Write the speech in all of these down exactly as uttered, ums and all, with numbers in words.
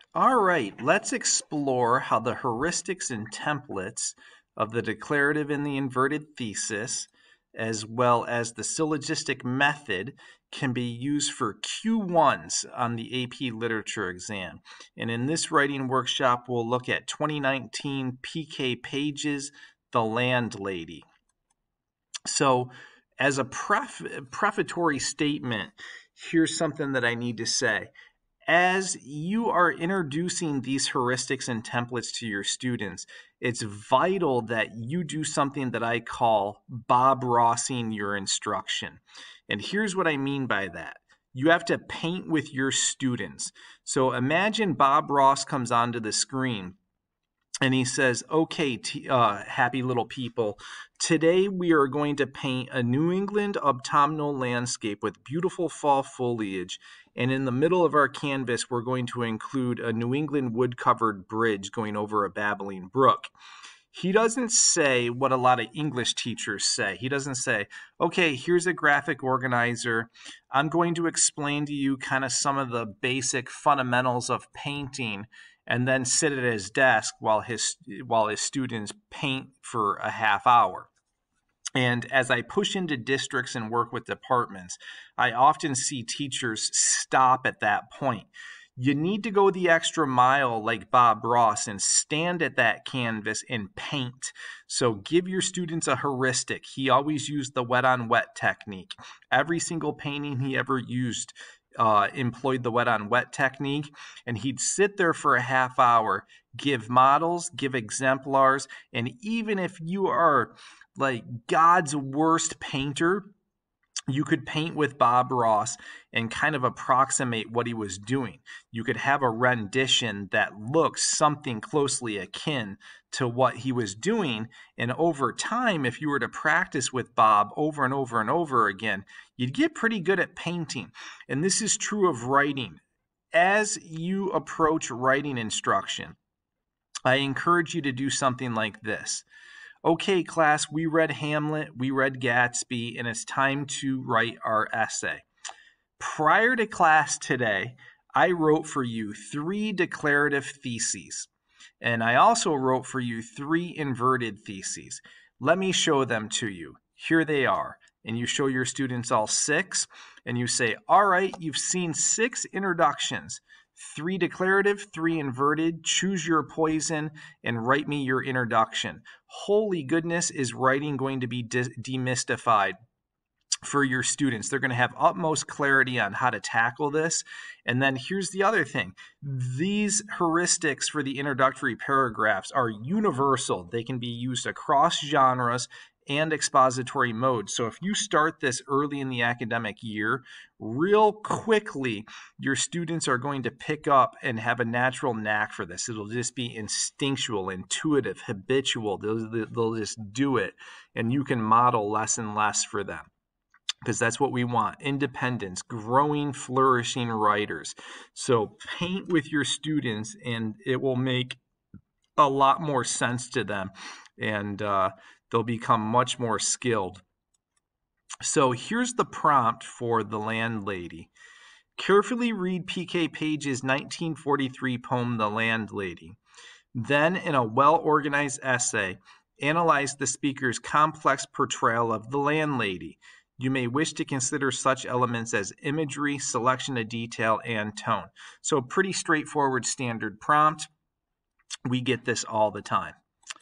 All right, let's explore how the heuristics and templates of the declarative and the inverted thesis, as well as the syllogistic method, can be used for Q ones on the A P Literature exam. And in this writing workshop, we'll look at twenty nineteen P K Page's The Landlady. So, as a pref prefatory statement, here's something that I need to say. As you are introducing these heuristics and templates to your students, it's vital that you do something that I call Bob Rossing your instruction. And here's what I mean by that. You have to paint with your students. So imagine Bob Ross comes onto the screen and he says, okay, t- uh, happy little people, today we are going to paint a New England autumnal landscape with beautiful fall foliage. And in the middle of our canvas, we're going to include a New England wood-covered bridge going over a babbling brook. He doesn't say what a lot of English teachers say. He doesn't say, okay, here's a graphic organizer. I'm going to explain to you kind of some of the basic fundamentals of painting, and then sit at his desk while his while his students paint for a half hour. And as I push into districts and work with departments, I often see teachers stop at that point. You need to go the extra mile like Bob Ross and stand at that canvas and paint. So give your students a heuristic. He always used the wet on wet technique. Every single painting he ever used uh, employed the wet on wet technique, and he'd sit there for a half hour, give models, give exemplars, and even if you are like God's worst painter, you could paint with Bob Ross and kind of approximate what he was doing. You could have a rendition that looks something closely akin to what he was doing. And over time, if you were to practice with Bob over and over and over again, you'd get pretty good at painting. And this is true of writing. As you approach writing instruction, I encourage you to do something like this. Okay, class, we read Hamlet, we read Gatsby, and it's time to write our essay. Prior to class today, I wrote for you three declarative theses, and I also wrote for you three inverted theses. Let me show them to you. Here they are. And you show your students all six, and you say, all right, you've seen six introductions. Three declarative, three inverted, choose your poison, and write me your introduction. Holy goodness, is writing going to be de- demystified for your students. They're going to have utmost clarity on how to tackle this. And then here's the other thing. These heuristics for the introductory paragraphs are universal. They can be used across genres and expository modes. So if you start this early in the academic year, real quickly, your students are going to pick up and have a natural knack for this. It'll just be instinctual, intuitive, habitual. They'll, they'll just do it, and you can model less and less for them, because that's what we want. Independence, growing, flourishing writers. So paint with your students, and it will make a lot more sense to them, and uh, they'll become much more skilled. So here's the prompt for The Landlady. Carefully read P K Page's nineteen forty-three poem, The Landlady. Then, in a well-organized essay, analyze the speaker's complex portrayal of the landlady. You may wish to consider such elements as imagery, selection of detail, and tone. So pretty straightforward standard prompt. We get this all the time.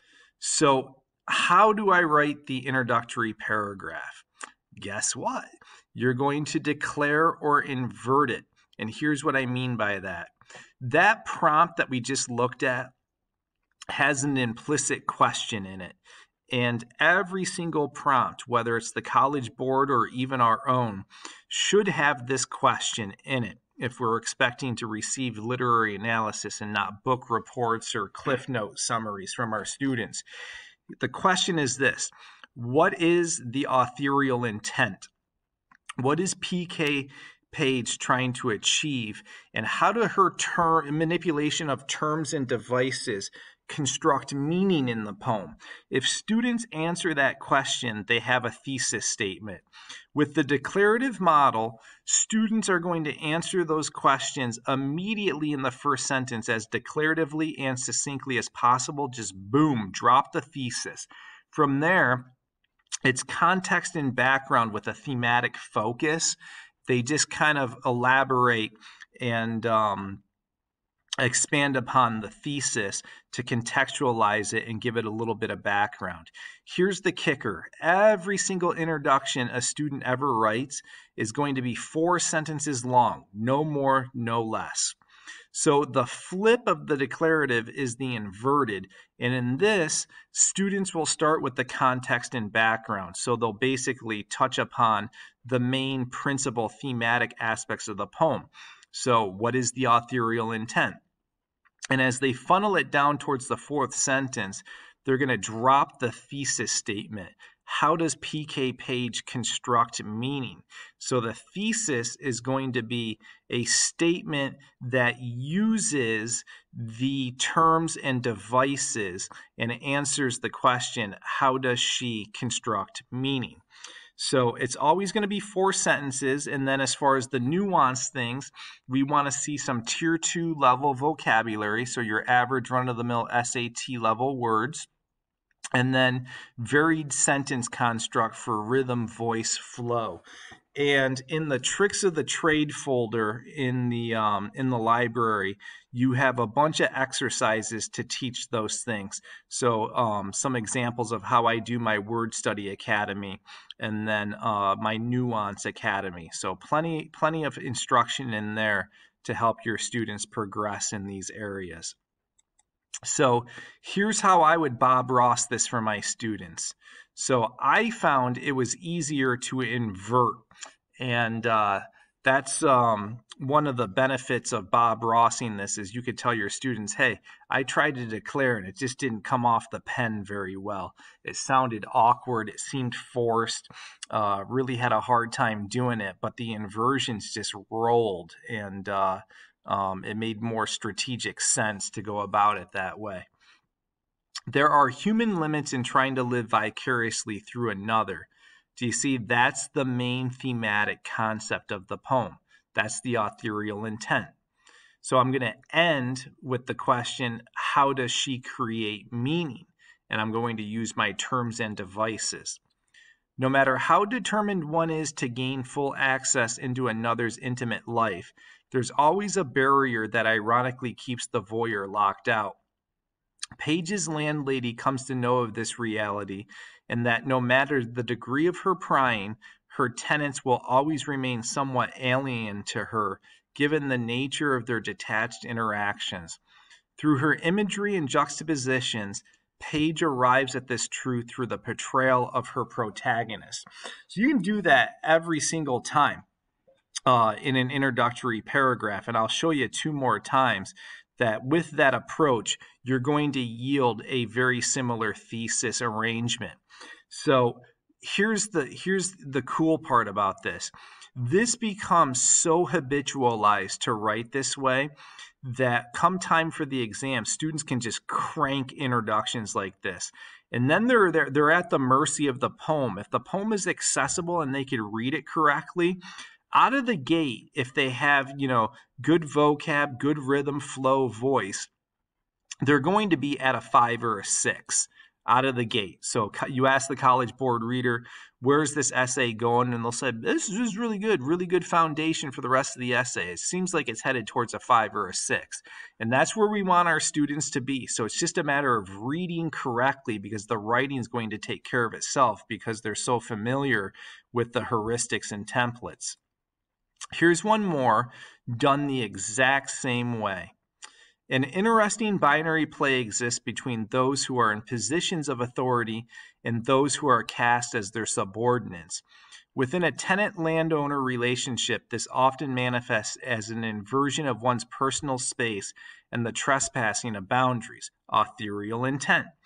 So how do I write the introductory paragraph? Guess what? You're going to declare or invert it. And here's what I mean by that. That prompt that we just looked at has an implicit question in it. And every single prompt, whether it's the College Board or even our own, should have this question in it if we're expecting to receive literary analysis and not book reports or Cliff Note summaries from our students. The question is this: what is the authorial intent? What is P K page trying to achieve, and how do her term manipulation of terms and devices construct meaning in the poem? If students answer that question, they have a thesis statement. With the declarative model, students are going to answer those questions immediately in the first sentence as declaratively and succinctly as possible. Just boom, drop the thesis. From there, it's context and background with a thematic focus. They just kind of elaborate and um, expand upon the thesis to contextualize it and give it a little bit of background. Here's the kicker. Every single introduction a student ever writes is going to be four sentences long, no more, no less. So the flip of the declarative is the inverted. And in this, students will start with the context and background. So they'll basically touch upon the main principal thematic aspects of the poem. So what is the authorial intent? And as they funnel it down towards the fourth sentence, they're going to drop the thesis statement. How does P K Page construct meaning? So the thesis is going to be a statement that uses the terms and devices and answers the question, how does she construct meaning? So it's always going to be four sentences. And then as far as the nuanced things, we want to see some tier two level vocabulary. So your average run-of-the-mill S A T level words. And then varied sentence construct for rhythm, voice, flow. And in the Tricks of the Trade folder in the um, in the library, you have a bunch of exercises to teach those things. So um, some examples of how I do my Word Study Academy, and then uh, my Nuance Academy. So plenty plenty of instruction in there to help your students progress in these areas. So here's how I would Bob Ross this for my students. So I found it was easier to invert, and uh, that's um, one of the benefits of Bob Rossing this is you could tell your students, hey, I tried to declare and it just didn't come off the pen very well. It sounded awkward. It seemed forced. Uh, really had a hard time doing it, but the inversions just rolled, and uh, um, it made more strategic sense to go about it that way. There are human limits in trying to live vicariously through another. Do you see? That's the main thematic concept of the poem. That's the authorial intent. So I'm going to end with the question, how does she create meaning? And I'm going to use my terms and devices. No matter how determined one is to gain full access into another's intimate life, there's always a barrier that ironically keeps the voyeur locked out. Page's landlady comes to know of this reality, and that no matter the degree of her prying, her tenants will always remain somewhat alien to her, given the nature of their detached interactions. Through her imagery and juxtapositions, Page arrives at this truth through the portrayal of her protagonist. So you can do that every single time uh, in an introductory paragraph, and I'll show you two more times that with that approach, you're going to yield a very similar thesis arrangement. So here's the here's the cool part about this. This becomes so habitualized to write this way that come time for the exam, students can just crank introductions like this. And then they're, they're, they're at the mercy of the poem. If the poem is accessible and they can read it correctly, out of the gate, if they have, you know, good vocab, good rhythm, flow, voice, they're going to be at a five or a six out of the gate. So you ask the College Board reader, where's this essay going? And they'll say, this is really good, really good foundation for the rest of the essay. It seems like it's headed towards a five or a six. And that's where we want our students to be. So it's just a matter of reading correctly, because the writing is going to take care of itself because they're so familiar with the heuristics and templates. Here's one more done the exact same way. An interesting binary play exists between those who are in positions of authority and those who are cast as their subordinates. Within a tenant-landowner relationship, this often manifests as an inversion of one's personal space and the trespassing of boundaries, authorial intent.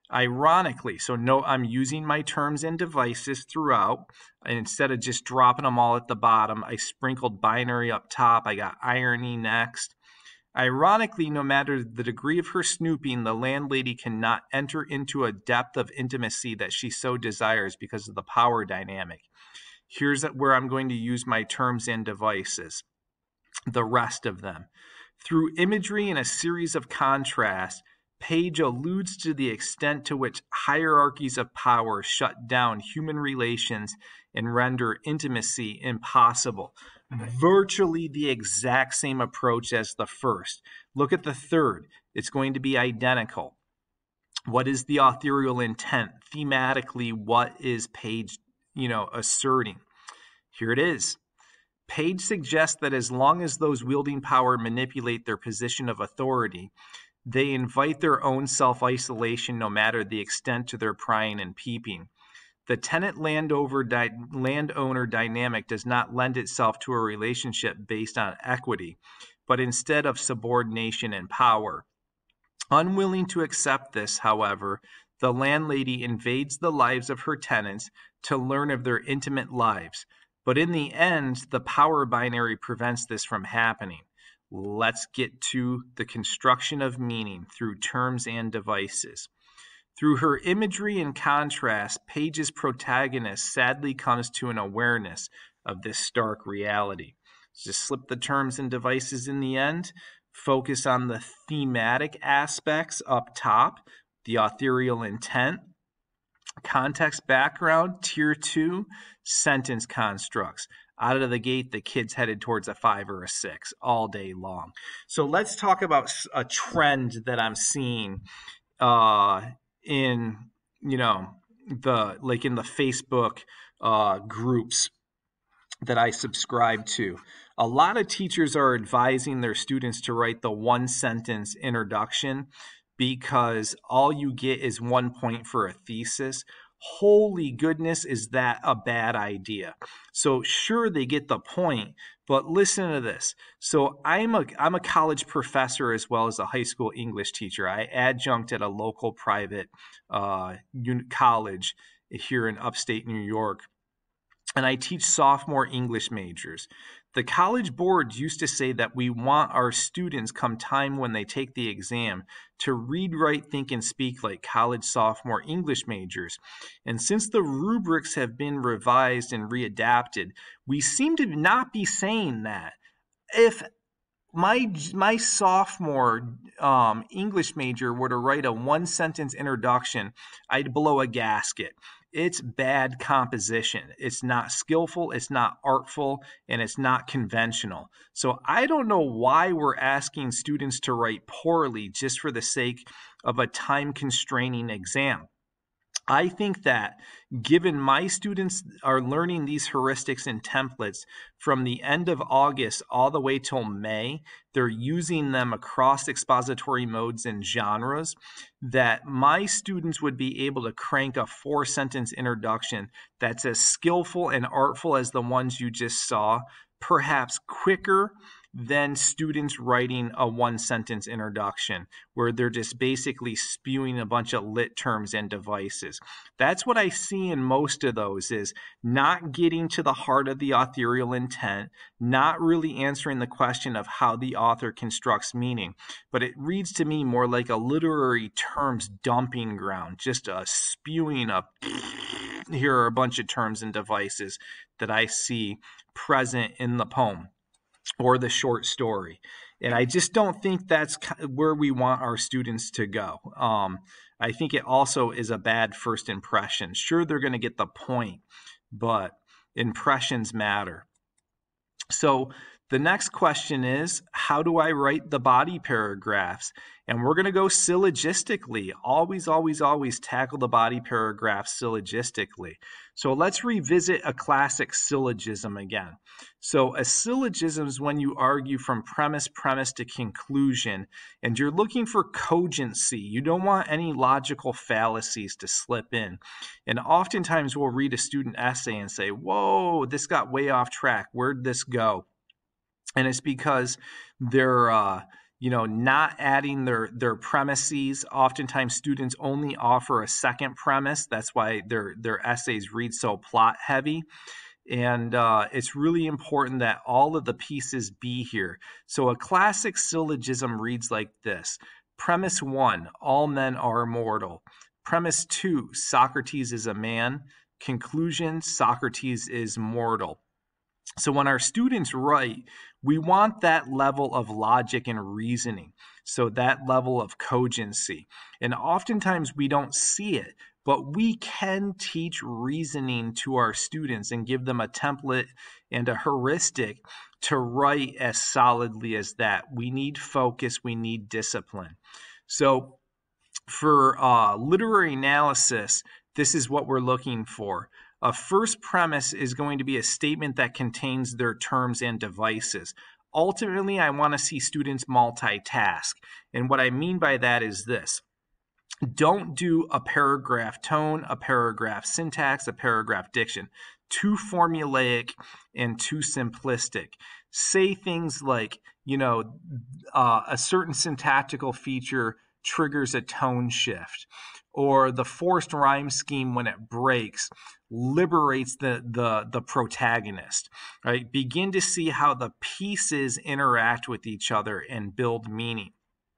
Ironically, so no, I'm using my terms and devices throughout. And instead of just dropping them all at the bottom, I sprinkled binary up top. I got irony next. Ironically, no matter the degree of her snooping, the landlady cannot enter into a depth of intimacy that she so desires because of the power dynamic. Here's where I'm going to use my terms and devices, the rest of them. Through imagery and a series of contrasts, Page alludes to the extent to which hierarchies of power shut down human relations and render intimacy impossible. Virtually the exact same approach as the first. Look at the third. It's going to be identical. What is the authorial intent? Thematically, what is Page, you know, asserting? Here it is. Page suggests that as long as those wielding power manipulate their position of authority, they invite their own self-isolation no matter the extent to their prying and peeping. The tenant-landowner di- landowner dynamic does not lend itself to a relationship based on equity, but instead of subordination and power. Unwilling to accept this, however, the landlady invades the lives of her tenants to learn of their intimate lives. But in the end, the power binary prevents this from happening. Let's get to the construction of meaning through terms and devices. Through her imagery and contrast, Page's protagonist sadly comes to an awareness of this stark reality. Just slip the terms and devices in the end, focus on the thematic aspects up top, the authorial intent, context background, tier two, sentence constructs. Out of the gate, the kid's headed towards a five or a six all day long. So let's talk about a trend that I'm seeing uh, in, you know, the like in the Facebook uh, groups that I subscribe to. A lot of teachers are advising their students to write the one sentence introduction because all you get is one point for a thesis. Holy goodness, is that a bad idea? So sure, they get the point, but listen to this. So I'm a I'm a college professor as well as a high school English teacher. I adjunct at a local private uh, college here in upstate New York, and I teach sophomore English majors. The college boards used to say that we want our students come time when they take the exam to read, write, think, and speak like college sophomore English majors. And since the rubrics have been revised and readapted, we seem to not be saying that. If my my sophomore um, English major were to write a one-sentence introduction, I'd blow a gasket. It's bad composition. It's not skillful, it's not artful, and it's not conventional. So I don't know why we're asking students to write poorly just for the sake of a time-constraining exam. I think that given my students are learning these heuristics and templates from the end of August all the way till May, they're using them across expository modes and genres, that my students would be able to crank a four-sentence introduction that's as skillful and artful as the ones you just saw, perhaps quicker than students writing a one-sentence introduction where they're just basically spewing a bunch of lit terms and devices. That's what I see in most of those, is not getting to the heart of the authorial intent, not really answering the question of how the author constructs meaning. But it reads to me more like a literary terms dumping ground, just a spewing up, here are a bunch of terms and devices that I see present in the poem or the short story. And I just don't think that's where we want our students to go. Um, I think it also is a bad first impression. Sure, they're going to get the point, but impressions matter. So the next question is, how do I write the body paragraphs? And we're going to go syllogistically. Always, always, always tackle the body paragraph syllogistically. So let's revisit a classic syllogism again. So a syllogism is when you argue from premise, premise to conclusion, and you're looking for cogency. You don't want any logical fallacies to slip in. And oftentimes we'll read a student essay and say, whoa, this got way off track. Where'd this go? And it's because they're, uh, you know, not adding their, their premises. Oftentimes students only offer a second premise. That's why their, their essays read so plot heavy. And uh, it's really important that all of the pieces be here. So a classic syllogism reads like this. Premise one, all men are mortal. Premise two, Socrates is a man. Conclusion, Socrates is mortal. So when our students write, we want that level of logic and reasoning. So that level of cogency. And oftentimes we don't see it, but we can teach reasoning to our students and give them a template and a heuristic to write as solidly as that. We need focus, we need discipline. So for uh, literary analysis, this is what we're looking for. A first premise is going to be a statement that contains their terms and devices. Ultimately, I want to see students multitask. And what I mean by that is this. Don't do a paragraph tone, a paragraph syntax, a paragraph diction. Too formulaic and too simplistic. Say things like, you know, uh, a certain syntactical feature triggers a tone shift, or the forced rhyme scheme, when it breaks, liberates the, the, the protagonist, right? Begin to see how the pieces interact with each other and build meaning.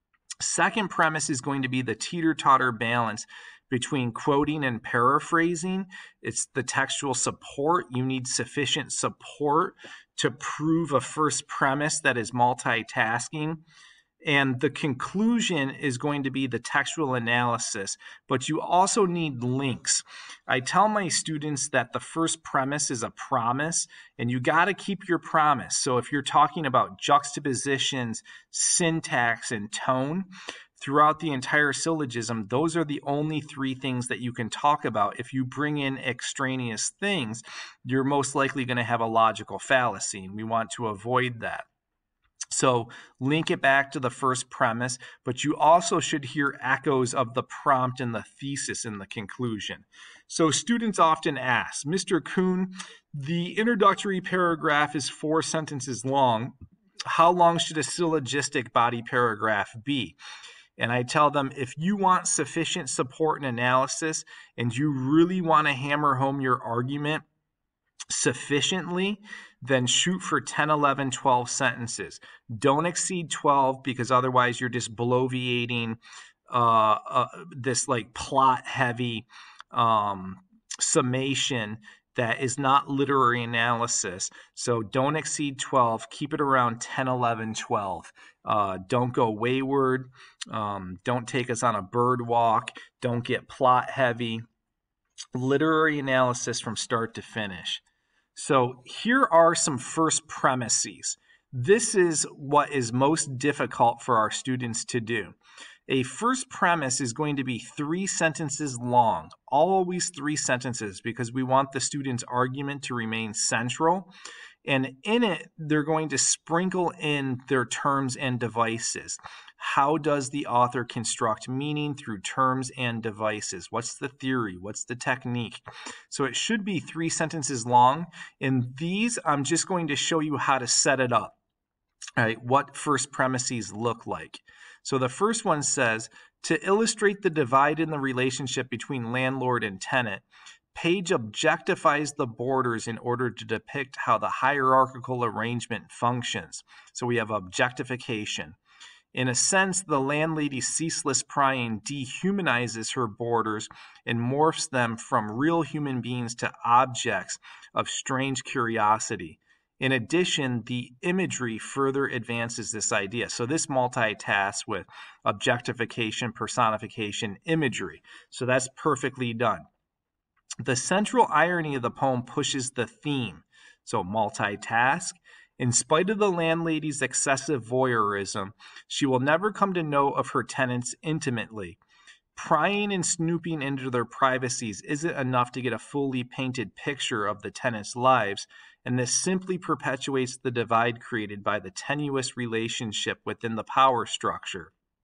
Second premise is going to be the teeter-totter balance between quoting and paraphrasing. It's the textual support. You need sufficient support to prove a first premise that is multitasking. And the conclusion is going to be the textual analysis, but you also need links. I tell my students that the first premise is a promise, and you got to keep your promise. So if you're talking about juxtapositions, syntax, and tone, throughout the entire syllogism, those are the only three things that you can talk about. If you bring in extraneous things, you're most likely going to have a logical fallacy, and we want to avoid that. So link it back to the first premise, but you also should hear echoes of the prompt and the thesis in the conclusion. So students often ask, Mister Kuhn, the introductory paragraph is four sentences long. How long should a syllogistic body paragraph be? And I tell them, if you want sufficient support and analysis, and you really want to hammer home your argument sufficiently, then shoot for ten, eleven, twelve sentences. Don't exceed twelve, because otherwise you're just bloviating uh, uh, this like plot heavy um, summation that is not literary analysis. So don't exceed twelve. Keep it around ten, eleven, twelve. Uh, don't go wayward. Um, don't take us on a bird walk. Don't get plot heavy. Literary analysis from start to finish. So here are some first premises. This is what is most difficult for our students to do. A first premise is going to be three sentences long, always three sentences, because we want the student's argument to remain central. And in it, they're going to sprinkle in their terms and devices. How does the author construct meaning through terms and devices? What's the theory? What's the technique? So it should be three sentences long. In these, I'm just going to show you how to set it up. All right, what first premises look like. So the first one says, to illustrate the divide in the relationship between landlord and tenant, Page objectifies the borders in order to depict how the hierarchical arrangement functions. So we have objectification. In a sense, the landlady's ceaseless prying dehumanizes her borders and morphs them from real human beings to objects of strange curiosity. In addition, the imagery further advances this idea. So this multitasks with objectification, personification, imagery. So that's perfectly done. The central irony of the poem pushes the theme. So multitask. In spite of the landlady's excessive voyeurism, she will never come to know of her tenants intimately. Prying and snooping into their privacies isn't enough to get a fully painted picture of the tenants' lives, and this simply perpetuates the divide created by the tenuous relationship within the power structure.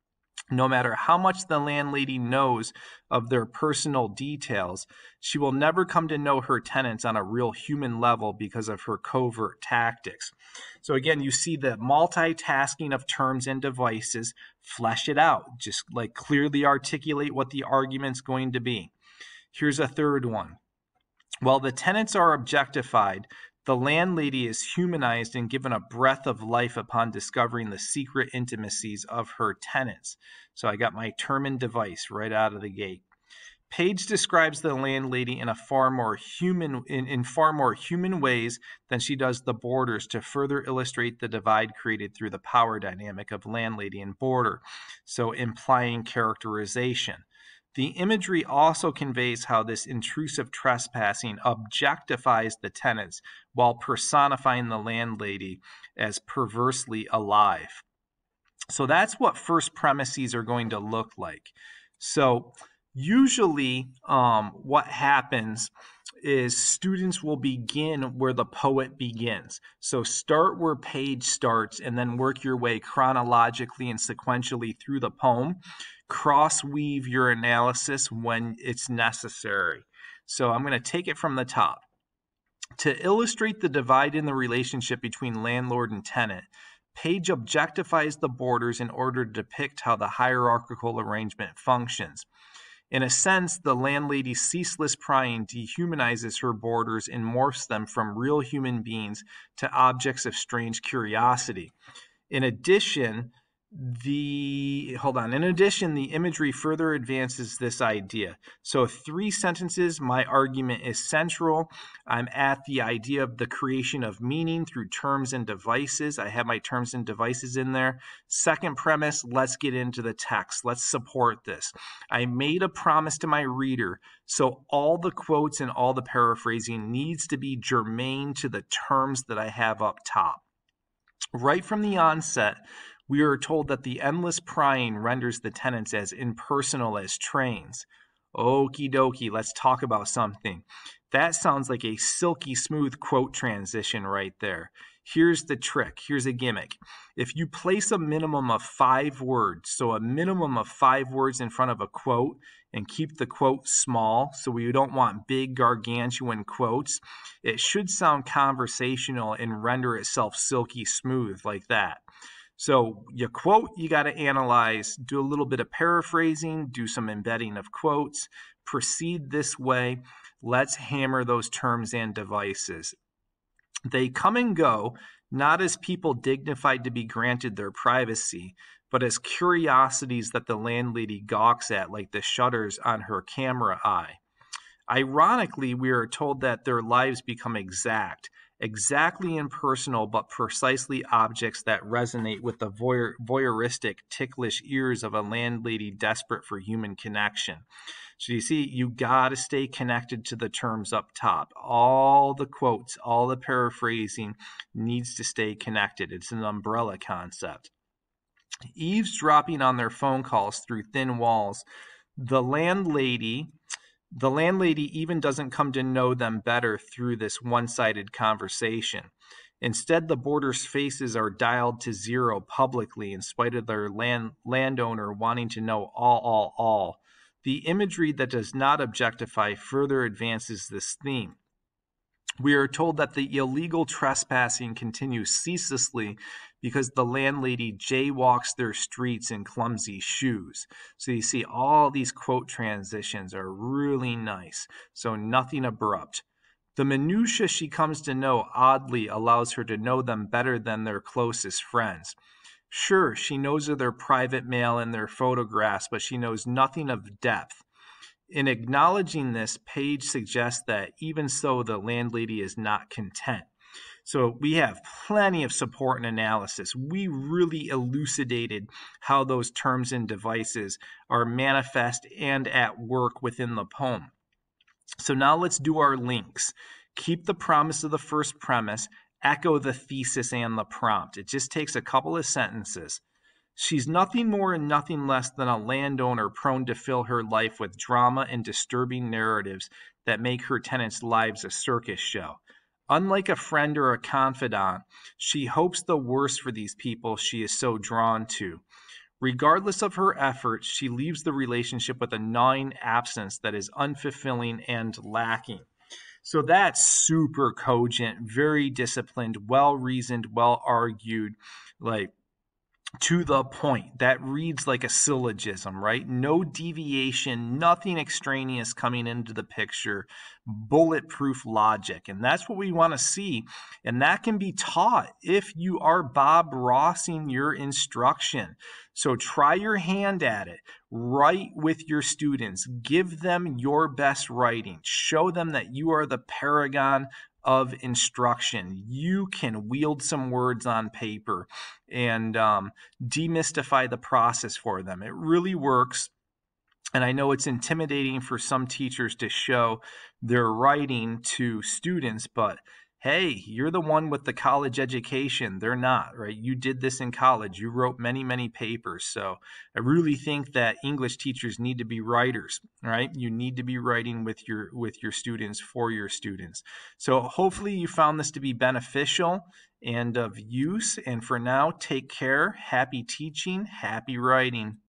No matter how much the landlady knows of their personal details, she will never come to know her tenants on a real human level because of her covert tactics. So again, you see the multitasking of terms and devices. Flesh it out. Just like clearly articulate what the argument's going to be. Here's a third one. While the tenants are objectified, the landlady is humanized and given a breath of life upon discovering the secret intimacies of her tenants. So I got my term and device right out of the gate. Page describes the landlady in a far more human in, in far more human ways than she does the boarders to further illustrate the divide created through the power dynamic of landlady and boarder, so implying characterization. The imagery also conveys how this intrusive trespassing objectifies the tenants while personifying the landlady as perversely alive. So that's what first premises are going to look like. So usually um, what happens is students will begin where the poet begins. So start where Page starts and then work your way chronologically and sequentially through the poem. Cross-weave your analysis when it's necessary. So I'm going to take it from the top. To illustrate the divide in the relationship between landlord and tenant, Page objectifies the boarders in order to depict how the hierarchical arrangement functions. In a sense, the landlady's ceaseless prying dehumanizes her boarders and morphs them from real human beings to objects of strange curiosity. In addition, the hold on. In addition, the imagery further advances this idea. So three sentences, my argument is central. I'm at the idea of the creation of meaning through terms and devices. I have my terms and devices in there. Second premise, let's get into the text. Let's support this. I made a promise to my reader, so all the quotes and all the paraphrasing needs to be germane to the terms that I have up top. Right from the onset, we are told that the endless prying renders the tenants as impersonal as trains. Okie dokie, let's talk about something. That sounds like a silky smooth quote transition right there. Here's the trick. Here's a gimmick. If you place a minimum of five words, so a minimum of five words in front of a quote, and keep the quote small, so we don't want big gargantuan quotes, it should sound conversational and render itself silky smooth like that. So you quote, you got to analyze, do a little bit of paraphrasing, do some embedding of quotes, proceed this way. Let's hammer those terms and devices. They come and go, not as people dignified to be granted their privacy, but as curiosities that the landlady gawks at, like the shutters on her camera eye. Ironically, we are told that their lives become exact, exactly impersonal, but precisely objects that resonate with the voyeur, voyeuristic, ticklish ears of a landlady desperate for human connection. So you see, you got to stay connected to the terms up top. All the quotes, all the paraphrasing needs to stay connected. It's an umbrella concept. Eavesdropping on their phone calls through thin walls, the landlady... The landlady even doesn't come to know them better through this one-sided conversation. Instead, the boarders' faces are dialed to zero publicly in spite of their land, landowner wanting to know all, all, all. The imagery that does not objectify further advances this theme. We are told that the illegal trespassing continues ceaselessly because the landlady jaywalks their streets in clumsy shoes. So you see all these quote transitions are really nice, so nothing abrupt. The minutiae she comes to know oddly allows her to know them better than their closest friends. Sure, she knows of their private mail and their photographs, but she knows nothing of depth. In acknowledging this, Page suggests that even so, the landlady is not content. So we have plenty of support and analysis. We really elucidated how those terms and devices are manifest and at work within the poem. So now let's do our links. Keep the promise of the first premise, echo the thesis and the prompt. It just takes a couple of sentences. She's nothing more and nothing less than a landowner prone to fill her life with drama and disturbing narratives that make her tenants' lives a circus show. Unlike a friend or a confidant, she hopes the worst for these people she is so drawn to. Regardless of her efforts, she leaves the relationship with a gnawing absence that is unfulfilling and lacking. So that's super cogent, very disciplined, well-reasoned, well-argued, like to the point. That reads like a syllogism, right? No deviation, nothing extraneous coming into the picture, bulletproof logic. And that's what we want to see. And that can be taught if you are Bob Rossing your instruction. So try your hand at it. Write with your students. Give them your best writing. Show them that you are the paragon of instruction. You can wield some words on paper and um, demystify the process for them. It really works. And I know it's intimidating for some teachers to show their writing to students, but hey, you're the one with the college education. They're not, right? You did this in college. You wrote many, many papers. So I really think that English teachers need to be writers, right? You need to be writing with your with your students, for your students. So hopefully you found this to be beneficial and of use. And for now, take care. Happy teaching, happy writing.